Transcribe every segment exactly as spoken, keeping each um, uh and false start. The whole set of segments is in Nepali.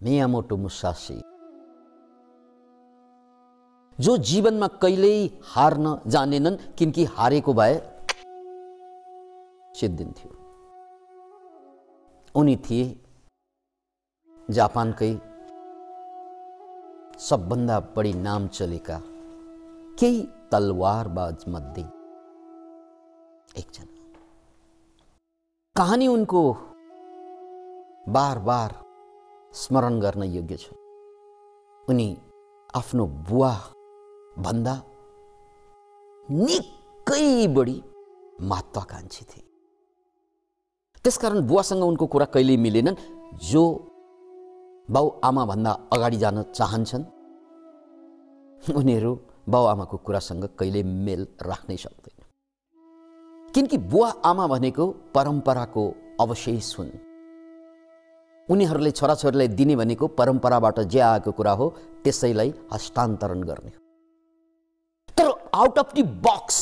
मियामोटो मुसासी, जो जीवनमा कहिल्यै हार्न जानेनन्, किनकि हारेको भए सिद्धिन्थ्यो। उनी थिए जापानकै सबभन्दा बढी नाम चलेका केही तलवारबाज मध्ये एकजना। कहानी उनको बार बार स्मरण गर्न योग्य छ। उनी आफ्नो बुवा भन्दा निकै बढी महत्वाकांक्षी थिए। त्यसकारण बुवासँग उनको कुरा कहिल्यै मिलेनन्। जो बाउ आमा भन्दा अगाडि जान चाहन्छन् उनीहरू बाउ आमाको कुरासँग कहिल्यै मेल राख्नै सक्दैन, किनकि बुवा आमा भनेको परम्पराको अवशेष हुन्। उनीहरूले छोराछोरीलाई दिने भनेको परम्पराबाट जे आएको कुरा हो त्यसैलाई हस्तान्तरण गर्ने। तर आउट अफ द बक्स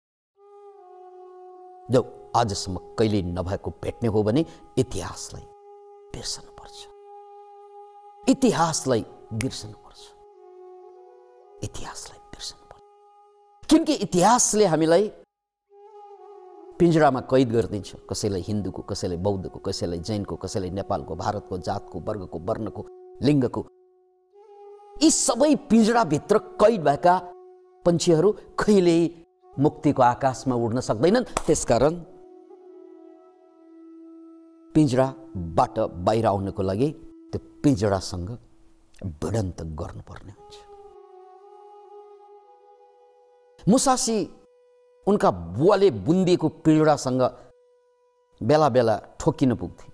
जो आजसम्म कहिल्यै नभएको भेट्ने हो भने इतिहासलाई बिर्सनुपर्छ। इतिहासलाई बिर्सनुपर्छ। इतिहासलाई बिर्सनुपर्छ, किनकि इतिहासले हामीलाई पिंजडामा कैद गरिदिन्छ। कसैलाई हिन्दूको, कसैलाई बौद्धको, कसैलाई जैनको, कसैलाई नेपालको, भारतको, जातको, वर्गको, वर्णको, लिङ्गको। यी सबै पिंजडाभित्र कैद भएका पन्छीहरू कहिल्यै मुक्तिको आकाशमा उड्न सक्दैनन्। त्यसकारण पिंजडाबाट बाहिर आउनको लागि त्यो पिंजडासँग भिडन्त गर्नुपर्ने हुन्छ। मुसासी उनका बुवाले बुन्दिएको पिंजडासँग बेला बेला ठोकिन पुग्थे।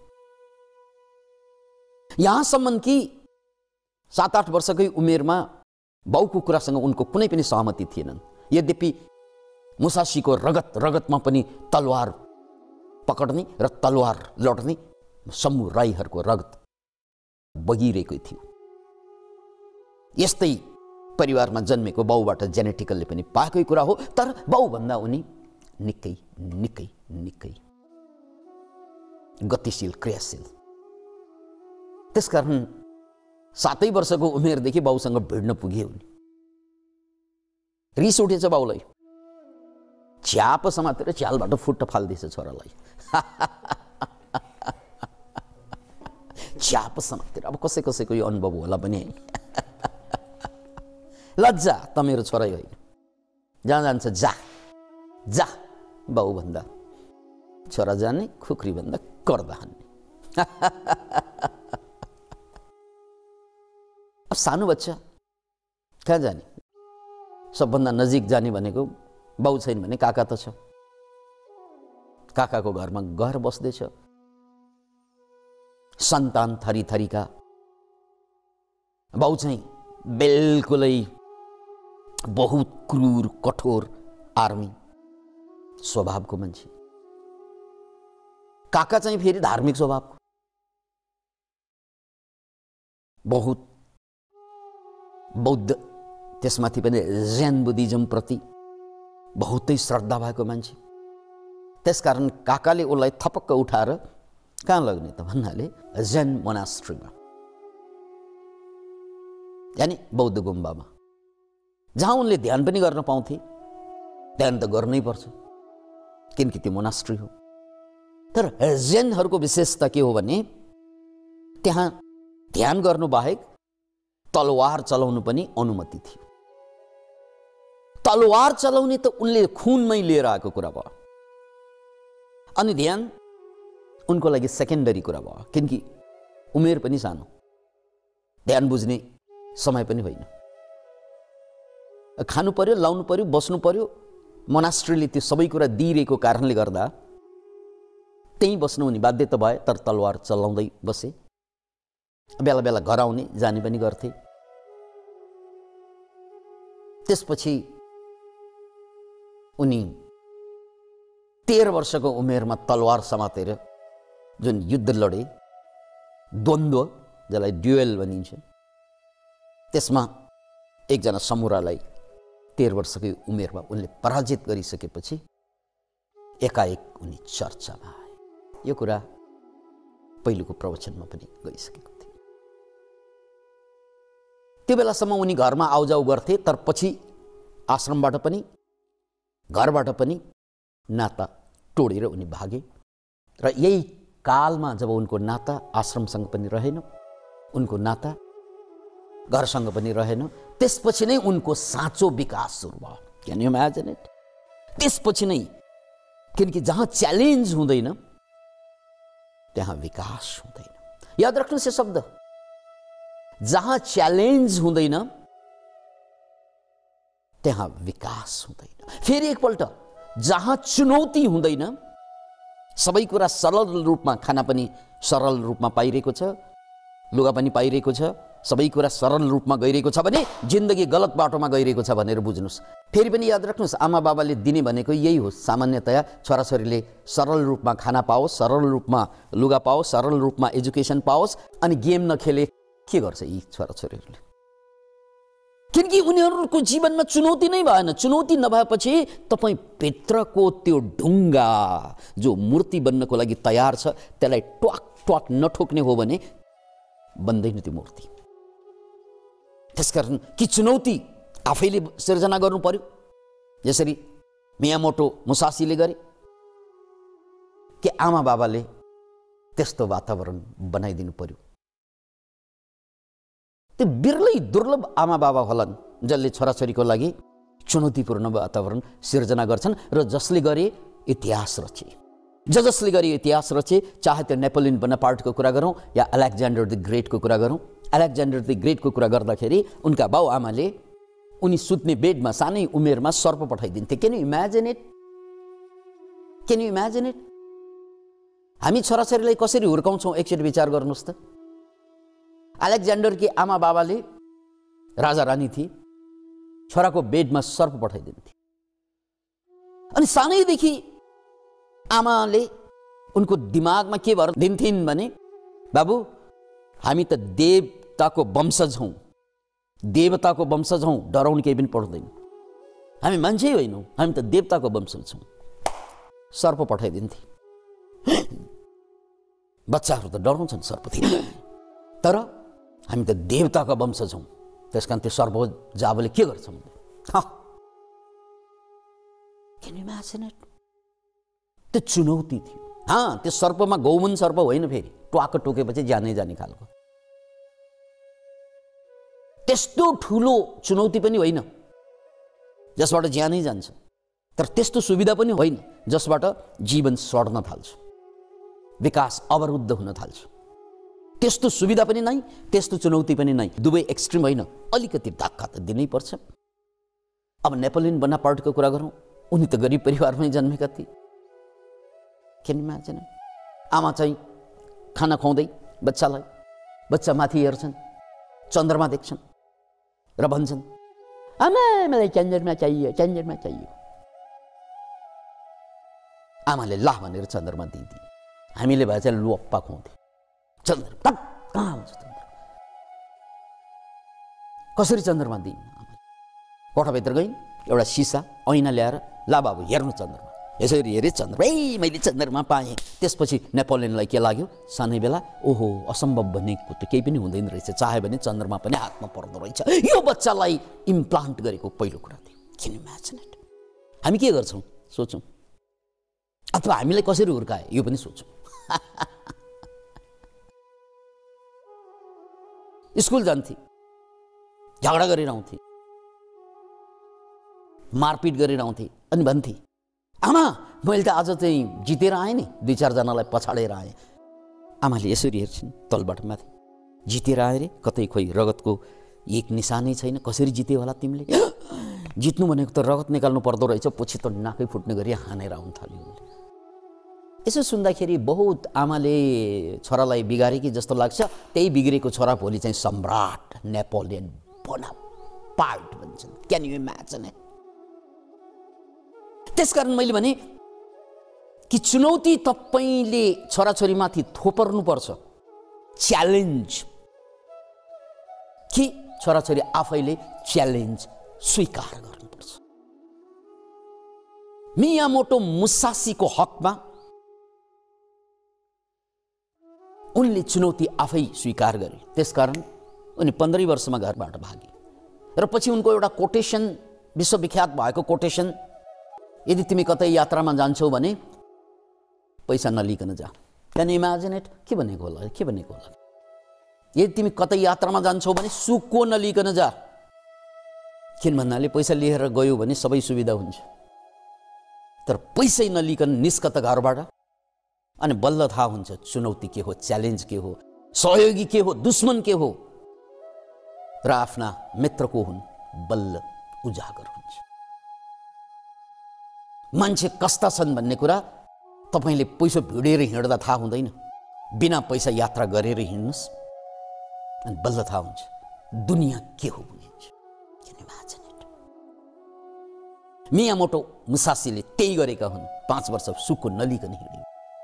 यहाँसम्म कि सात आठ वर्षकै उमेरमा बाउको कुरासँग उनको कुनै पनि सहमति थिएनन्। यद्यपि मुसासीको रगत रगतमा पनि तलवार पकड्ने र तलवार लड्ने समुराईहरूको रगत बगिरहेको थियो। यस्तै परिवारमा जन्मेको बाउबाट जेनेटिकलले पनि पाएकै कुरा हो। तर बाउभन्दा उनी निकै निकै निकै गतिशील, क्रियाशील। त्यसकारण सातै वर्षको उमेरदेखि बाउसँग भिड्न पुगे उनी। रिस उठेछ बाउलाई, च्याप समातेर च्यालबाट फुट्ट फाल्दैछ छोरालाई। च्याप समातेर। अब कसै कसैको यो अनुभव होला पनि होइन। लज्जा, त मेरो छोरै होइन, जहाँ जान्छ जा जा बाउ भन्दा छोरा जाने, खुक्री भन्दा कर्दा हान्ने। अब सानो बच्चा कहाँ जाने? सबभन्दा नजिक जाने भनेको बाउ छैन भने काका त छ। काकाको घरमा गएर बस्दैछ। सन्तान थरी थरीका। बाउ चाहिँ बिल्कुलै बहुत क्रूर, कठोर आर्मी स्वभावको मान्छे। काका चाहिँ फेरि धार्मिक स्वभावको, बहुत बौद्ध, त्यसमाथि पनि जैन बुद्धिज्म प्रति बहुतै श्रद्धा भएको मान्छे। त्यसकारण काकाले उसलाई थपक्क उठाएर कहाँ लग्ने त भन्नाले जैन मोनास्ट्रीमा, यानी बौद्ध गुम्बामा, जहाँ उनले ध्यान पनि गर्न पाउँथे। ध्यान त गर्नै पर्छ किनकि त्यो मोनास्ट्री हो। तर जैनहरूको विशेषता के हो भने त्यहाँ ध्यान गर्नु बाहेक तलवार चलाउनु पनि अनुमति थियो। तलवार चलाउने त उनले खुनमै लिएर आएको कुरा भयो। अनि ध्यान उनको लागि सेकेन्डरी कुरा भयो, किनकि उमेर पनि सानो, ध्यान बुझ्ने समय पनि होइन। खानु पर्यो, लाउनु पर्यो, बस्नु पर्यो। मोनास्ट्रीले त्यो सबै कुरा दिइरहेको कारणले गर्दा त्यहीँ बस्नु उनी बाध्य त भए। तर तलवार चलाउँदै बसे। बेला बेला घर आउने जाने पनि गर्थे। त्यसपछि उनी तेह्र वर्षको उमेरमा तलवार समातेर जुन युद्ध लडे, द्वन्द्व जसलाई ड्युएल भनिन्छ, त्यसमा एकजना समुरालाई तेह्र वर्षकै उमेरमा उनले पराजित गरिसकेपछि एकाएक उनी चर्चामा आए। यो कुरा पहिलोको प्रवचनमा पनि गइसकेको थियो। त्यो बेलासम्म उनी घरमा आउजाउ गर्थे, तर पछि आश्रमबाट पनि घरबाट पनि नाता तोडेर उनी भागे। र यही कालमा जब उनको नाता आश्रमसँग पनि रहेन, उनको नाता घरसँग पनि रहेन, त्यसपछि नै उनको साँचो विकास सुरु भयो। Can you imagine it? त्यसपछि नै, किनकि जहाँ च्यालेन्ज हुँदैन त्यहाँ विकास हुँदैन। याद राख्नुहोस् यो शब्द, जहाँ च्यालेन्ज हुँदैन त्यहाँ विकास हुँदैन। फेरि एकपल्ट, जहाँ चुनौती हुँदैन, सबै कुरा सरल रूपमा, खाना पनि सरल रूपमा पाइरहेको छ, लुगा पनि पाइरहेको छ, सबै कुरा सरल रूपमा गइरहेको छ भने जिन्दगी गलत बाटोमा गइरहेको छ भनेर बुझ्नुहोस्। फेरि पनि याद राख्नुहोस्, आमा बाबाले दिने भनेको यही हो। सामान्यतया छोराछोरीले सरल रूपमा खाना पाओस्, सरल रूपमा लुगा पाओस्, सरल रूपमा एजुकेसन पाओस्, अनि गेम नखेले के गर्छ यी छोराछोरीहरूले? किनकि उनीहरूको जीवनमा चुनौती नै भएन। चुनौती नभएपछि तपाईँ भित्रको त्यो ढुङ्गा जो मूर्ति बन्नको लागि तयार छ, त्यसलाई ट्वाक ट्वाक नठोक्ने हो भने बन्दैन त्यो मूर्ति। त्यसकारण कि चुनौती आफैले सिर्जना गर्नु पर्यो, जसरी मियामोटो मुसासीले गरे, कि आमा बाबाले त्यस्तो वातावरण बनाइदिनु पर्यो। त्यो बिरलै दुर्लभ आमा बाबा होलान् जसले छोराछोरीको लागि चुनौतीपूर्ण वातावरण सिर्जना गर्छन् र जसले गरे इतिहास रचे। ज जसले गरे इतिहास रचे, चाहे त्यो नेपोलियन बोनापार्टको कुरा गरौँ या अलेक्जेन्डर द ग्रेटको कुरा गरौँ। अलेक्जेन्डर द ग्रेटको कुरा गर्दाखेरि उनका बाउ आमाले उनी सुत्ने बेडमा सानै उमेरमा सर्प पठाइदिन्थे। Can you imagine it? Can you imagine it? हामी छोराछोरीलाई कसरी हुर्काउँछौँ एकचोटि विचार गर्नुहोस् त। अलेक्जेन्डरकी आमा बाबाले, राजा रानी थिए, छोराको बेडमा सर्प पठाइदिन्थे। अनि सानैदेखि आमाले उनको दिमागमा के भर दिन्थिन् भने, बाबु हामी त देवताको वंशज हौँ, देवताको वंशज हौँ, डराउनु केही पनि पर्दैन, हामी मान्छे होइनौँ, हामी त देवताको वंशज छौँ। सर्प पठाइदिन्थे। बच्चाहरू त डराउँछन् सर्पतिर, तर हामी त देवताका वंशज हौँ, त्यस कारण त्यो सर्प जाबले के गर्छ? Can you imagine it? त्यो चुनौती थियो। हाँ, त्यो सर्पमा गौमन सर्प होइन, फेरि ट्वाक टोकेपछि जानै जाने खालको त्यस्तो ठुलो चुनौती पनि होइन जसबाट ज्यानै जान्छ, तर त्यस्तो सुविधा पनि होइन जसबाट जीवन सड्न थाल्छ, विकास अवरुद्ध हुन थाल्छ। त्यस्तो सुविधा पनि नै, त्यस्तो चुनौती पनि नै, दुवै एक्सट्रिम होइन, अलिकति धक्का त दिनै पर्छ। अब नेपोलियन बोनापार्टको कुरा गरौँ, उनी त गरिब परिवारमै जन्मेका थिए। Can you imagine? आमा चाहिँ खाना खुवाउँदै बच्चालाई, बच्चा माथि हेर्छन्, चन्द्रमा देख्छन् र भन्छन्, आमा मलाई चन्द्रमा चाहियो, चन्द्रमा चाहियो। आमाले ला भनेर चन्द्रमा दिइदिए। हामीले भए चाहिँ लुप्पा खुवाउँथे। चन्द्रमा कहाँ हुन्छ? चन्द्रमा कसरी चन्द्रमा दिइन्? आमाले कोठाभित्र गइन्, एउटा सिसा ऐना ल्याएर, ला बाबु हेर्नु चन्द्रमा। यसरी हेरे चन्द्रमा, ए मैले चन्द्रमा पाएँ। त्यसपछि नेपोलियनलाई के लाग्यो सानै बेला, ओहो असम्भव भनेको त केही पनि हुँदैन रहेछ, चाहे भने चन्द्रमा पनि हातमा पर्दो रहेछ। यो बच्चालाई इम्प्लान्ट गरेको पहिलो कुरा थियो। Can you imagine it? हामी के गर्छौँ सोचौँ, अथवा हामीलाई कसरी हुर्काए यो पनि सोचौँ। स्कुल जान्थे, झगडा गरेर आउँथे, मारपिट गरेर आउँथे, अनि भन्थे, आमा मैले त आज चाहिँ जितेर आएँ नि, दुई चारजनालाई पछाडेर आएँ। आमाले यसरी हेर्छिन् तलबाट माथि, जितेर आए रे, कतै खोइ रगतको एक निशानै छैन, कसरी जित्यो होला तिमीले? जित्नु भनेको त रगत निकाल्नु पर्दो रहेछ, पछि त नाकै फुट्ने गरी हानेर आउनु थाल्यो। यसो सुन्दाखेरि बहुत आमाले छोरालाई बिगारेकी जस्तो लाग्छ। त्यही बिग्रेको छोरा भोलि चाहिँ सम्राट नेपोलियन बोनापार्ट भन्छन्। Can you imagine it? त्यसकारण मैले भने कि चुनौती तपाईँले छोराछोरीमाथि थोपर्नुपर्छ, च्यालेन्ज, कि छोराछोरी आफैले च्यालेन्ज स्वीकार गर्नुपर्छ। मियामोटो मुसासीको हकमा उनले चुनौती आफै स्वीकार गरे। त्यसकारण उनी पन्ध्रै वर्षमा घरबाट भागे र पछि उनको एउटा कोटेसन, विश्वविख्यात भएको कोटेसन, यदि तिमी कतै यात्रामा जान्छौ भने पैसा नलिकन जा। Can you imagine it? के भनेको होला के भनेको होला यदि तिमी कतै यात्रामा जान्छौ भने सुको नलिकन जा। किन भन्नाले पैसा लिएर गयो भने सबै सुविधा हुन्छ, तर पैसै नलिकन निस्कत घरबाट अनि बल्ल थाहा हुन्छ चुनौती के हो, च्यालेन्ज के हो, सहयोगी के हो, दुश्मन के हो र आफ्ना मित्र को हुन् बल्ल उजागर हुन्छ। मान्छे कस्ता छन् भन्ने कुरा तपाईले पैसा भिडेर हिँड्दा थाहा हुँदैन, बिना पैसा यात्रा गरेर हिँड्नुस् अनि बल्ल थाहा हुन्छ दुनिया के हो भनिन्छ। किन इमेजिन इट? मियामोटो मुसासीले त्यही गरेका हुन्, पाँच वर्ष सुखको नलिकन हिँडे।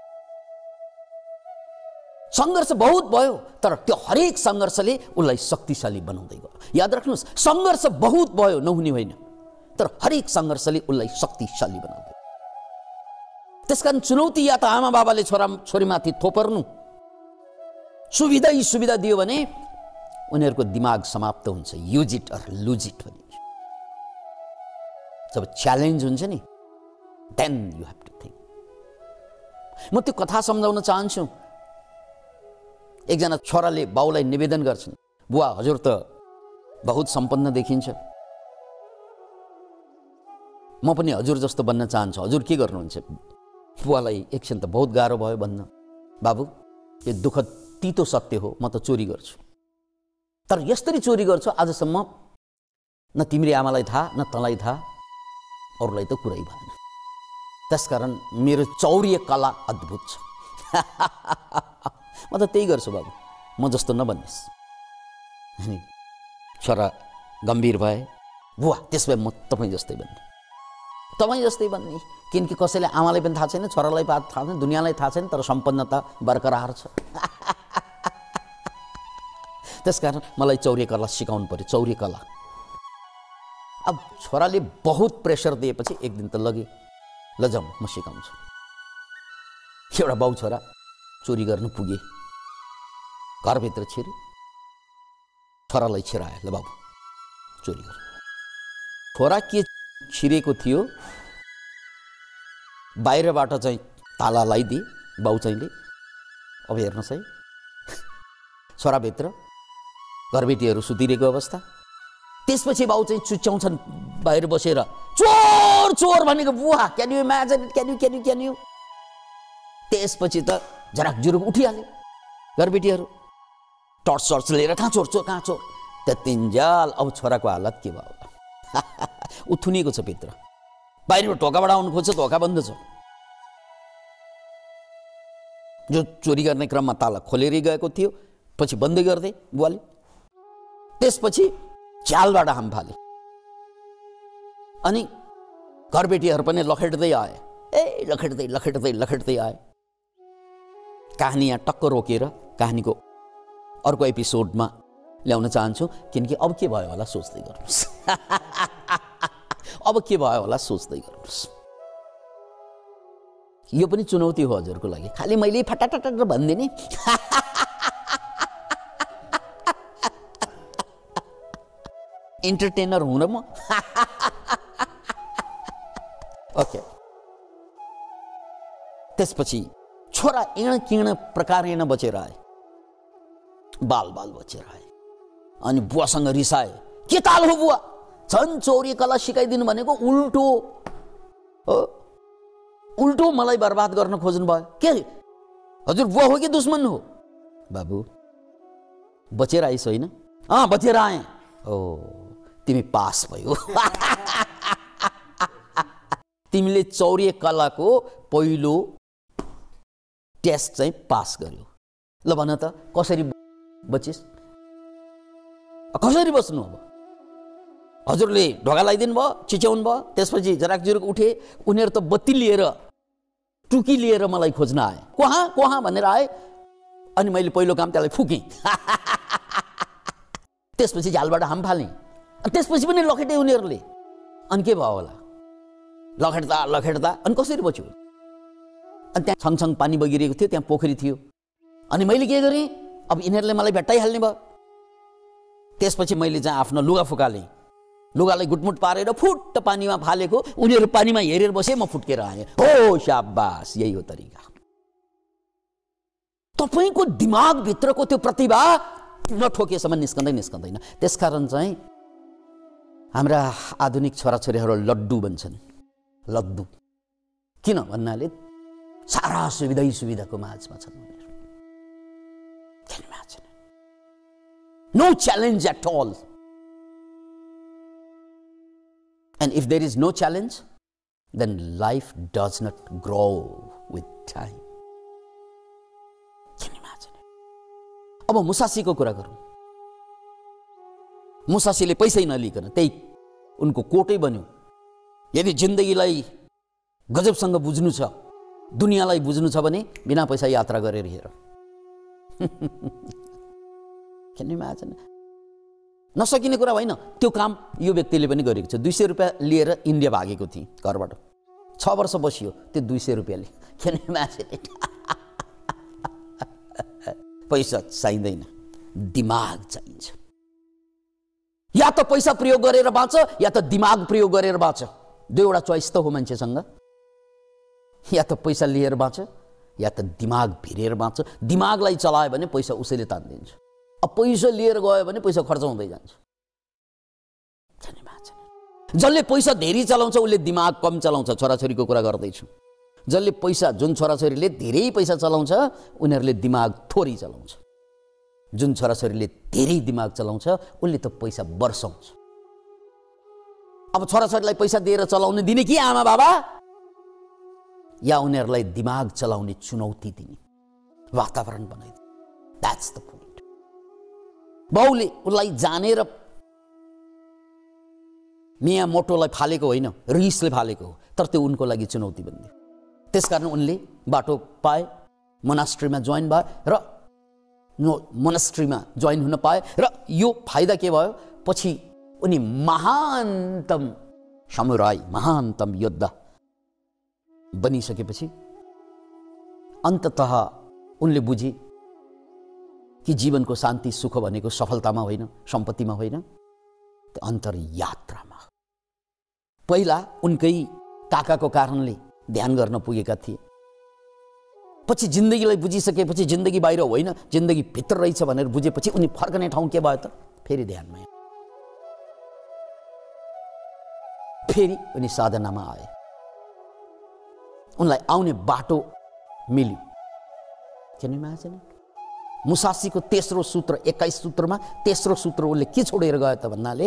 संघर्ष बहुत भयो, तर त्यो हरेक संघर्षले उसलाई शक्तिशाली बनाउँदै गयो। याद राख्नुहोस्, संघर्ष बहुत भयो नहुने होइन, तर हरेक संघर्षले उसलाई शक्तिशाली बनाउँदै। त्यसकारण चुनौती या त आमा बाबाले छोरा छोरीमाथि थोपर्नु, सुविधा यी सुविधा दियो भने उनीहरूको दिमाग समाप्त हुन्छ। Use it or lose it भनिन्छ। जब च्यालेन्ज हुन्छ नि, then you have to think. म त्यो कथा सम्झाउन चाहन्छु। एकजना छोराले बाउलाई निवेदन गर्छन्, बुवा हजुर त बहुत सम्पन्न देखिन्छ, म पनि हजुर जस्तो बन्न चाहन्छु, हजुर के गर्नुहुन्छ? बुवालाई एकछिन त बहुत गाह्रो भयो भन्न, बाबु यो दुःख तितो सत्य हो, म त चोरी गर्छु, तर यसरी चोरी गर्छु आजसम्म न तिम्रो आमालाई थाहा न तँलाई थाहा, अरूलाई त कुरै भएन। त्यसकारण मेरो चौर्य कला अद्भुत छ। म त त्यही गर्छु बाबु, म जस्तो नबन्नुहोस्। छोरा गम्भीर भए, बुवा त्यसो भए म तपाईँ जस्तै बन्ने, तपाईँ जस्तै बन्ने। किनकि कसैले आमालाई पनि थाहा छैन, छोरालाई थाहा छैन, दुनियाँलाई थाहा छैन, तर सम्पन्नता बरकरार छ। त्यसकारण मलाई चौर्य कला सिकाउनु पर्यो, चौर्य कला। अब छोराले बहुत प्रेसर दिएपछि एक दिन त लगे, ल जाउँ म सिकाउँछु। एउटा बाउ छोरा चोरी गर्न पुगे, घरभित्र छिरे, छोरालाई छिराए, ल बाबु चोरी गर। छोरा के छिरेको थियो, बाहिरबाट चाहिँ ताला लगाइदिए बाउ चाहिँले। अब हेर्नुहोस् है, छोराभित्र घरबेटीहरू सुतिरहेको अवस्था। त्यसपछि बाउ चाहिँ चुच्याउँछन् बाहिर बसेर, चोर चोर भनेको बुवा। Can you imagine it? Can you can you can you त्यसपछि त झराकझुरुक उठिहाल्यो घरबेटीहरू, टर्च सर्च लिएर कहाँ चोर चोर कहाँ चोर। त्यतिन्जेल अब छोराको हालत के भयो होला? ऊ थुनिएको छ भित्र, बाहिरबाट ढोकाबाट आउनु खोज्छ, ढोका बन्द छ। जो चोरी गर्ने क्रममा ताला खोलेरै गएको थियो, पछि बन्दै गर्दै बुवाले। त्यसपछि च्यालबाट हाम फाले अनि घरबेटीहरू पनि लखेट्दै आए, ए लखेट्दै लखेट्दै लखेट्दै आए। कहानी यहाँ टक्क रोकेर कहानीको अर्को एपिसोडमा ल्याउन चाहन्छु, किनकि अब के भयो होला सोच्दै गर्नुहोस्। अब के भयो होला सोच्दै गर्नुहोस्। यो पनि चुनौती हो हजुरको लागि, खालि मैले फटाटट भनिदिने। इन्टरटेनर हुँ र म। ओके। त्यसपछि छोरा इण किण प्रकारेण बचेर आए, बाल बाल बचेर आए अनि बुवासँग रिसाए, के ताल हो बुवा, झन् चौर्य कला सिकाइदिनु भनेको उल्टो हो, उल्टो मलाई बर्बाद गर्न खोज्नु भयो। के हजुर बुवा हो कि दुश्मन हो? बाबु बचेर आइस होइन? अँ बचेर आएँ। ओ तिमी पास भयो। तिमीले चौर्य कलाको पहिलो टेस्ट चाहिँ पास गर्यो। ल भन त कसरी बचिस? कसरी बस्नु? अब हजुरले ढोका लगाइदिनु भयो, चिच्याउनु भयो, त्यसपछि जराकजुरुक उठे, उनीहरू त बत्ती लिएर टुकी लिएर मलाई खोज्न आए, कहाँ कहाँ भनेर आए। अनि मैले पहिलो काम त्यसलाई फुकेँ। त्यसपछि झालबाट हाम फालेँ, त्यसपछि पनि लखेटे उनीहरूले। अनि के भयो होला? लखेट्दा लखेट्दा अनि कसरी बच्यो? अनि त्यहाँ छङछङ पानी बगिरहेको थियो, त्यहाँ पोखरी थियो। अनि मैले के गरेँ, अब यिनीहरूले मलाई भेट्टाइहाल्ने भयो। त्यसपछि मैले चाहिँ आफ्नो लुगा फुकालेँ, लुगालाई गुटमुट पारेर फुट्ट पानीमा फालेको, उनीहरू पानीमा हेरेर बसे, म फुट्केर आएँ। हो शाबास, यही हो तरिका। तपाईको दिमागभित्रको त्यो प्रतिभा नठोकेसम्म निस्कँदै निस्कँदैन। त्यसकारण चाहिँ हाम्रा आधुनिक छोराछोरीहरू लड्डु बन्छन्। लड्डु किन भन्नाले सारा सुविधै सुविधाको माझमा छन् उनीहरू। Can you imagine? No challenge at all. And if there is no challenge, then life does not grow with time. Can you imagine? अब मुसासीको कुरा गरौँ। मुसासीले पैसै नलिकन त्यही उनको कोटै बन्यो। यदि जिन्दगीलाई गजबसँग बुझ्नु छ, दुनियाँलाई बुझ्नु छ भने बिना पैसा यात्रा गरेर हेर। Can you imagine? नसकिने कुरा होइन, त्यो काम यो व्यक्तिले पनि गरेको छ। दुई सय रुपियाँ लिएर इन्डिया भागेको थिए घरबाट, छ वर्ष बसियो त्यो दुई सय रुपियाँले। Can you imagine it? पैसा चाहिँदैन, दिमाग चाहिन्छ। या त पैसा प्रयोग गरेर बाँच, या त दिमाग प्रयोग गरेर बाँच। दुईवटा चोइस त हो मान्छेसँग। या त पैसा लिएर बाँच, या त दिमाग भिरेर बाँच। दिमागलाई चलायो भने पैसा उसैले तान्दिन्छ। अब पैसा लिएर गयो भने पैसा खर्च हुँदै जान्छ। जसले पैसा धेरै चलाउँछ उसले दिमाग कम चलाउँछ। छोराछोरीको कुरा गर्दैछु। जसले पैसा, जुन छोराछोरीले धेरै पैसा चलाउँछ उनीहरूले दिमाग थोरै चलाउँछ। जुन छोराछोरीले धेरै दिमाग चलाउँछ उसले त पैसा बर्साउँछ। अब छोराछोरीलाई पैसा दिएर चलाउन दिने कि आमा बाबा, या उनीहरूलाई दिमाग चलाउने चुनौती दिने, वातावरण बनाइदिने? That's the point. बाउले उसलाई जानेर मिया मोटोलाई फालेको होइन, रिसले फालेको हो, तर त्यो उनको लागि चुनौती बन्यो। त्यसकारण उनले बाटो पाए, मोनास्ट्रीमा जोइन भए र मोनास्ट्रीमा जोइन हुन पाए। र यो फाइदा के भयो, पछि उनी महानतम समुराई, महानतम योद्धा बनिसकेपछि अन्ततः उनले बुझे कि जीवनको शान्ति सुख भनेको सफलतामा होइन, सम्पत्तिमा होइन, त्यो अन्तर्यात्रामा। पहिला उनकै काकाको कारणले ध्यान गर्न पुगेका थिए। पछि जिन्दगीलाई बुझिसकेपछि जिन्दगी बाहिर होइन, जिन्दगी भित्र रहेछ भनेर बुझेपछि उनी फर्कने ठाउँ के भयो त? फेरि ध्यानमा, फेरि उनी साधनामा आए। उनलाई आउने बाटो मिल्यो। Can you imagine? मुसासीको तेस्रो सूत्र, एक्काइस सूत्रमा तेस्रो सूत्र उसले के छोडेर गयो त भन्नाले,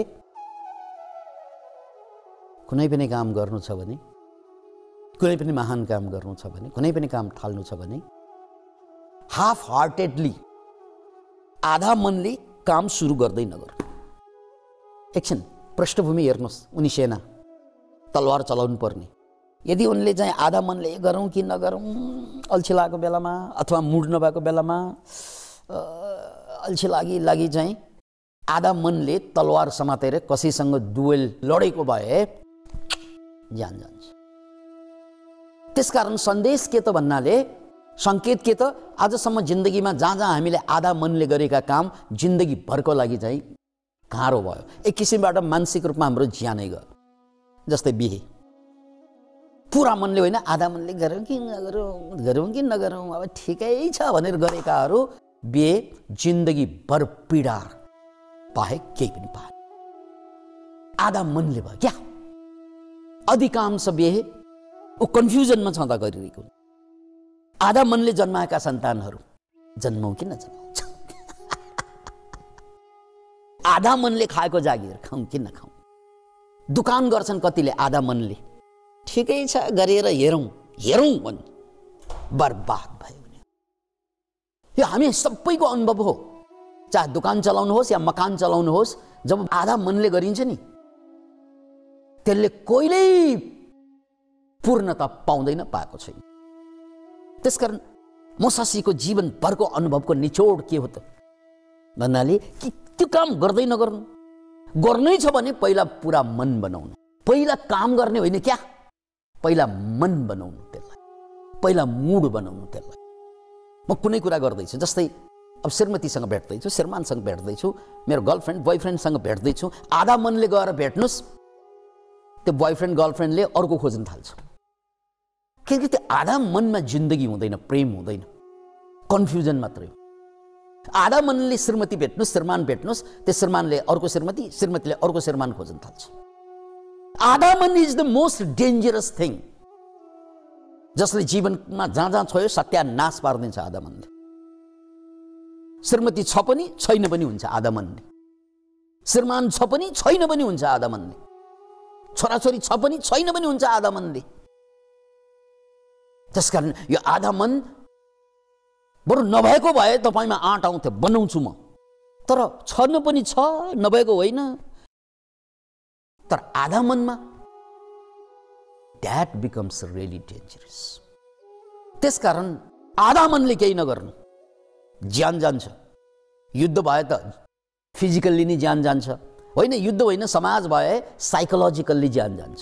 कुनै पनि काम गर्नु छ भने, कुनै पनि महान काम गर्नु छ भने, कुनै पनि काम थाल्नु छ भने हाफ हार्टेडली, आधा मनले काम सुरु गर्दै नगर्नु। एकछिन पृष्ठभूमि हेर्नुहोस्, उनी सेना, तलवार चलाउनु पर्ने। यदि उनले चाहिँ आधा मनले गरौँ कि नगरौँ, अल्छी लागेको बेलामा अथवा मुड नभएको बेलामा अल्छी लागि लागि चाहिँ आधा मनले तलवार समातेर कसैसँग डुएल लडेको भए ज्यान जान्छ। त्यसकारण सन्देश के त भन्नाले, सङ्केत के त, आजसम्म जिन्दगीमा जहाँ जहाँ हामीले आधा मनले गरेका काम जिन्दगी भरको लागि चाहिँ गाह्रो भयो। एक किसिमबाट मानसिक रूपमा हाम्रो ज्यानै गयो। जस्तै बिहे, पुरा मनले होइन, आधा मनले गरौँ कि नगरौँ, गरौँ कि नगरौँ, अब ठिकै छ भनेर गरेकाहरू बिहे जिन्दगी भर पीडा बाहेक केही पनि पाए। आधा मनले भयो क्या। अधिकांश बिहे ऊ कन्फ्युजनमा छँदा गरिरहेको। आधा मनले जन्माएका सन्तानहरू जन्मौँ कि नजन्मौँ, आधा मनले खाएको जागिर खाउँ कि नखाउँ। दुकान गर्छन् कतिले आधा मनले, ठिकै छ गरेर हेरौँ हेरौँ भन्, बर्बाद भयो। यो हामी सबैको अनुभव हो। चाहे दुकान चलाउनुहोस् या मकान चलाउनुहोस्, जब आधा मनले गरिन्छ नि त्यसले कहिल्यै पूर्णता पाउँदैन, पाएको छैन। त्यसकारण मुसासीको जीवन भरको अनुभवको निचोड के हो त भन्नाले कि त्यो काम गर्दै नगर्नु, गर्नै छ भने पहिला पुरा मन बनाउनु। पहिला काम गर्ने होइन क्या, पहिला मन बनाउनु त्यसलाई, पहिला मुड बनाउनु त्यसलाई। म कुनै कुरा गर्दैछु, जस्तै अब श्रीमतीसँग भेट्दैछु, श्रीमानसँग भेट्दैछु, मेरो गर्लफ्रेन्ड बोयफ्रेन्डसँग भेट्दैछु, आधा मनले गएर भेट्नुस्, त्यो बोयफ्रेन्ड गर्लफ्रेन्डले अर्को खोज्न थाल्छ। किनकि त्यो आधा मनमा जिन्दगी हुँदैन, प्रेम हुँदैन, कन्फ्युजन मात्रै हो। आधा मनले श्रीमती भेट्नुस्, श्रीमान भेट्नुस्, त्यो श्रीमानले अर्को श्रीमती, श्रीमतीले अर्को श्रीमान खोज्न थाल्छ। आधा मन is the most dangerous thing, जसले जीवनमा जहाँ जहाँ छोयो सत्यानाश पारिदिन्छ आधा मनले। श्रीमती छ पनि छैन पनि हुन्छ आधा मनले, श्रीमान छ पनि छैन पनि हुन्छ आधा मनले, छोराछोरी छ पनि छैन पनि हुन्छ आधा मनले। त्यसकारण यो आधा मन बरु नभएको भए तपाईँमा आँट आउँथ्यो, बनाउँछु म, तर छन पनि छ, नभएको होइन। तर आधा मनमा द्याट बिकम्स रियली डेन्जरस। त्यसकारण आधा मनले केही नगर्नु, ज्यान जान्छ। युद्ध भए त फिजिकल्ली नै ज्यान जान्छ, होइन युद्ध होइन, समाज भए साइकोलोजिकल्ली ज्यान जान्छ।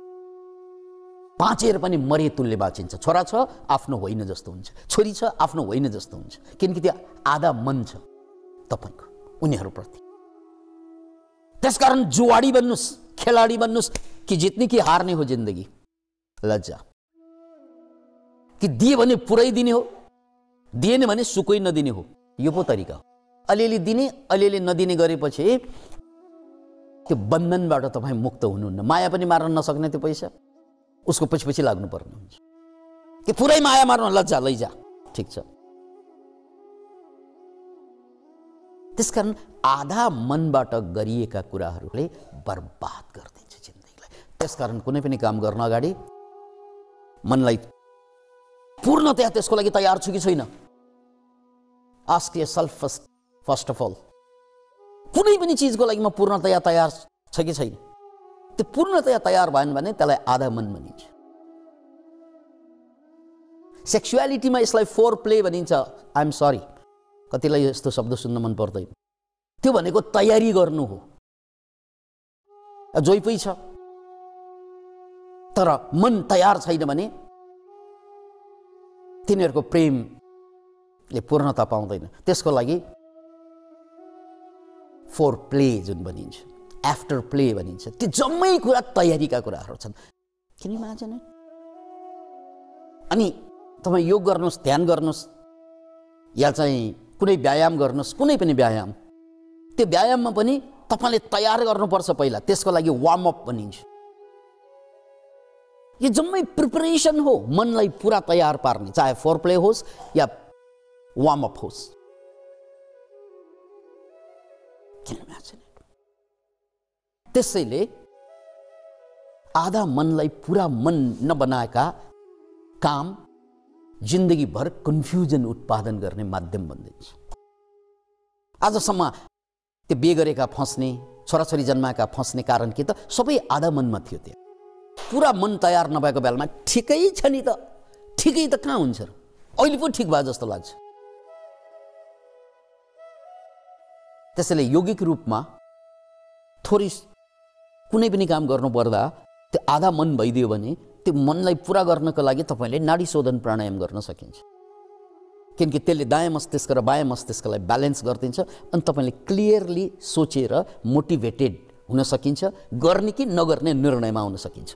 बाँचेर पनि मरे तुल्य बाँचिन्छ। छोरा छ आफ्नो होइन जस्तो हुन्छ, छोरी छ आफ्नो होइन जस्तो हुन्छ, किनकि त्यो आधा मन छ तपाईँको उनीहरूप्रति। त्यसकारण जुवाडी बन्नुस्, खेलाडी बन्नुस्, कि जित्ने कि हार्ने हो जिन्दगी। लज्जा कि दिए भने पुरै दिने हो, दिएन भने सुकै नदिने हो, यो पो तरिका हो। अलिअलि दिने अलिअलि नदिने गरेपछि त्यो बन्धनबाट तपाईँ मुक्त हुनुहुन्न। माया पनि मार्न नसक्ने त्यो पैसा, उसको पछि पछि लाग्नुपर्ने हुन्छ कि पुरै माया मार्न, लज्जा लैजा, ठिक छ। त्यसकारण आधा मनबाट गरिएका कुराहरूले बर्बाद गरिदिन्छ जिन्दगीलाई। त्यसकारण कुनै पनि काम गर्न अगाडि मनलाई पूर्णतया त्यसको लागि तयार छु कि छैन, ask yourself first first of all. कुनै पनि चिजको लागि म पूर्णतया तयार छ कि छैन। त्यो पूर्णतया तयार भएन भने त्यसलाई आधा मन भनिन्छ। सेक्सुअलिटीमा यसलाई फोर प्ले भनिन्छ। आई एम सरी, कतिलाई यस्तो शब्द सुन्न मन पर्दैन। त्यो भनेको तयारी गर्नु हो। जोइ पै छ तर मन तयार छैन भने तिनीहरूको प्रेमले पूर्णता पाउँदैन। त्यसको लागि फोर प्ले जुन भनिन्छ, आफ्टर प्ले भनिन्छ, त्यो जम्मै कुरा तयारीका कुराहरू छन्। किन इमेजिन। अनि तपाईँ योग गर्नुहोस्, ध्यान गर्नुहोस्, या चाहिँ कुनै व्यायाम गर्नुहोस्, कुनै पनि व्यायाम, त्यो व्यायाममा पनि तपाईँले तयार गर्नुपर्छ पहिला। त्यसको लागि वार्म अप भनिन्छ। यो जम्मै प्रिपरेसन हो मनलाई पुरा तयार पार्ने, चाहे फोर प्ले होस् या वार्म अप होस्। त्यसैले आधा मनलाई पुरा मन नबनाएका काम जिन्दगीभर कन्फ्युजन उत्पादन गर्ने माध्यम बनिन्छ। आजसम्म त्यो बिहे गरेका फस्ने, छोराछोरी जन्माएका फस्ने कारण के त सबै आधा मनमा थियो। त्यो पुरा मन तयार नभएको बेलामा ठिकै छ नि त, ठिकै त कहाँ हुन्छ र, अहिले पो ठिक भयो जस्तो लाग्छ। त्यसैले यौगिक रूपमा थोरै कुनै पनि काम गर्नु पर्दा त्यो आधा मन भइदियो भने त्यो मनलाई पुरा गर्नको लागि तपाईँले नाडी शोधन प्राणायाम गर्न सकिन्छ। किनकि त्यसले दायाँ मस्तिष्क र बायाँ मस्तिष्कलाई ब्यालेन्स गरिदिन्छ अनि तपाईँले क्लियरली सोचेर मोटिभेटेड हुन सकिन्छ, गर्ने कि नगर्ने निर्णयमा आउन सकिन्छ।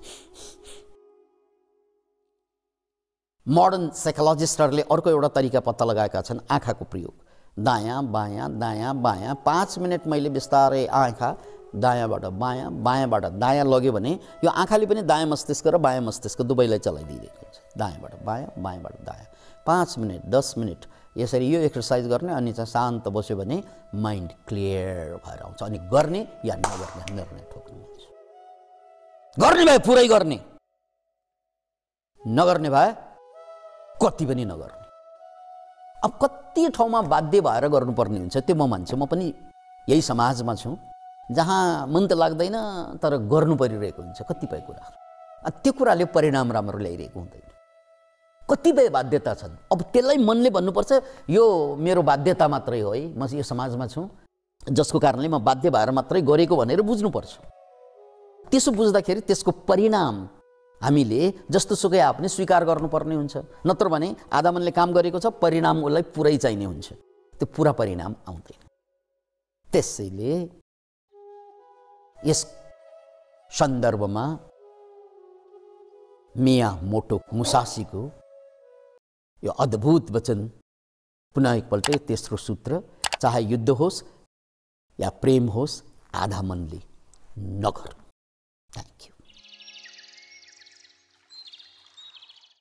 मोडर्न साइकोलोजिस्टहरूले अर्को एउटा तरिका पत्ता लगाएका छन्, आँखाको प्रयोग। दायाँ बायाँ दायाँ बायाँ पाँच मिनट मैले बिस्तारै आँखा दायाँबाट बायाँ बायाँबाट दायाँ लग्यो भने यो आँखाले पनि दायाँ मस्तिष्क र बायाँ मस्तिष्क दुवैलाई चलाइदिएको हुन्छ। दायाँबाट बायाँ बायाँबाट दायाँ पाँच मिनट दस मिनट यसरी यो एक्सर्साइज गर्ने, अनि चाहिँ शान्त बस्यो भने माइन्ड क्लियर भएर आउँछ। अनि गर्ने या नगर्ने निर्णय ठोक्नु हुन्छ। गर्ने भए पुरै गर्ने, नगर्ने भए कति पनि नगर्ने। अब कति ठाउँमा बाध्य भएर गर्नुपर्ने हुन्छ त्यो म मान्छु। म पनि यही समाजमा छु जहाँ मन त लाग्दैन तर गर्नु परिरहेको हुन्छ कतिपय कुराहरू। त्यो कुराले परिणाम राम्रो ल्याइरहेको हुँदैन। कतिपय बाध्यता छन्, अब त्यसलाई मनले भन्नुपर्छ यो मेरो बाध्यता मात्रै हो है, म यो समाजमा छु जसको कारणले म बाध्य भएर मात्रै गरेको भनेर बुझ्नुपर्छ। त्यसो बुझ्दाखेरि त्यसको परिणाम हामीले जस्तो सुकै आए पनि स्वीकार गर्नुपर्ने हुन्छ। नत्र भने आधा मनले काम गरेको छ, परिणाम उसलाई पुरै चाहिने हुन्छ। त्यो पूरा परिणाम आउँदैन। त्यसैले यस सन्दर्भमा मियामोटो मुसासीको यो अद्भुत वचन पुनः एकपल्ट तेस्रो सूत्र, चाहे युद्ध होस् या प्रेम होस्, आधा मनले नगर। Thank you.